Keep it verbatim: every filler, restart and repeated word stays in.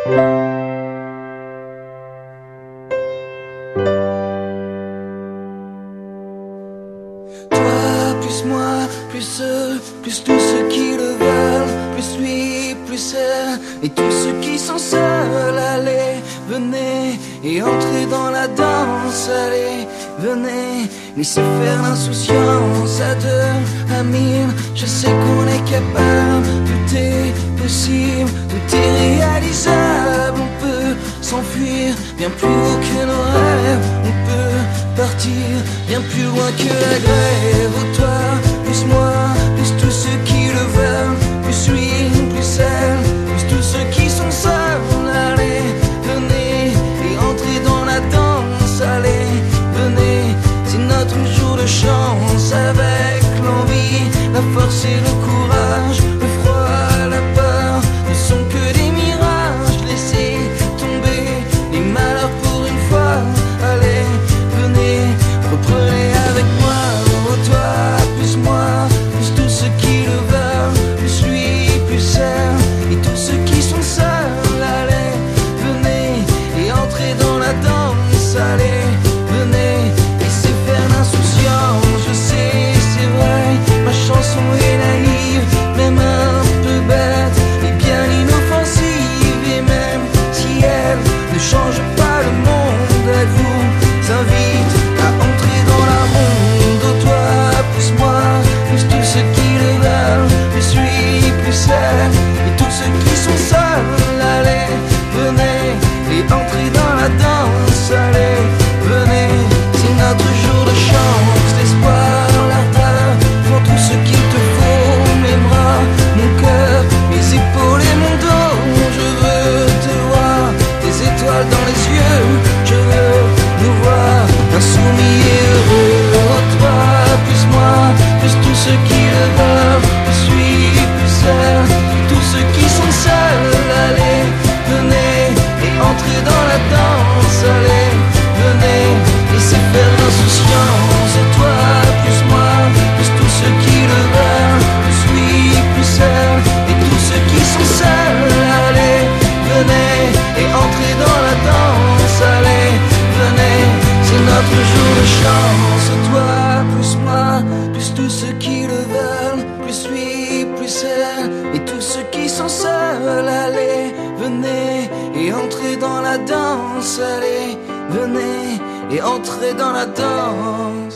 Toi, plus moi, plus eux, plus tous ceux qui le veulent, plus lui, plus elle, et tous ceux qui sont seuls. Allez, venez et entrez dans la danse. Allez, venez, laissez faire l'insouciance. À deux, à mille, je sais qu'on est capable. Tout est possible, tout est réalisable. On peut s'enfuir bien plus haut que nos rêves. On peut partir bien plus loin que la grève. Oh, toi, plus moi, plus tous ceux qui le veulent, plus lui, plus elle, plus tous ceux qui sont seuls. Allez, venez et entrez dans la danse. Allez, venez, c'est notre jour de chance. Avec l'envie, la force et le courage, le froid, la peur ne sont que des mirages. Laissez tomber les malheurs pour une fois. Allez, venez, reprenez avec moi. Oh, toi, plus moi, plus tous ceux qui le veulent, plus lui, plus elle, et tous ceux qui sont seuls. Allez, venez et entrez dans la danse. Allez, venez, laissez faire l'insouciance. Je sais, c'est vrai, ma chanson est naïve, même un peu bête, et bien inoffensive. Et même si elle ne change pas le monde, elle vous invite à entrer dans la ronde. Oh, toi, plus moi, plus tous ceux qui le veulent, plus lui, plus elle, et tous ceux qui sont seuls. Allez, venez et entrez dans la danse. Allez, venez, c'est notre jour de chance. L'espoir, l'ardeur, font tout ce qu'il te faut. Mes bras, mon cœur, mes épaules et mon dos. Je veux te voir, des étoiles dans les yeux. Je veux nous voir insoumis et heureux. Oh, toi, plus moi, plus tous ceux qui le veulent, plus lui, plus elle, tous ceux qui sont seuls. Allez, venez et entrez dans la danse. Allez, venez, laissez faire l'insouciance. Et toi, plus moi, plus tous ceux qui le veulent, plus lui, plus elle, et tous ceux qui sont seuls. Allez, venez et entrez dans la danse. Allez, venez, c'est notre jour de chance. Toi, plus moi, plus tous ceux qui le veulent, plus lui, plus elle, et tous ceux qui sont seuls. Allez, venez et entrez dans la danse. Allez, venez et entrez dans la danse.